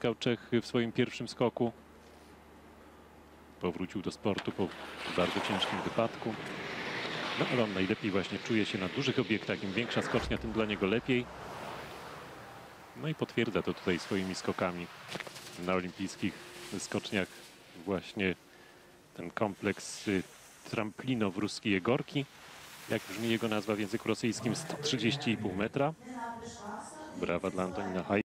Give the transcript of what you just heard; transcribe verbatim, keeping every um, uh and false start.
spotkał Czech w swoim pierwszym skoku. Powrócił do sportu po bardzo ciężkim wypadku. No ale on najlepiej właśnie czuje się na dużych obiektach. Im większa skocznia, tym dla niego lepiej. No i potwierdza to tutaj swoimi skokami na olimpijskich skoczniach. Właśnie ten kompleks Tramplino w Ruskie Gorki. Jak brzmi jego nazwa w języku rosyjskim, sto trzydzieści i pół metra. Brawa dla Antonina Haj.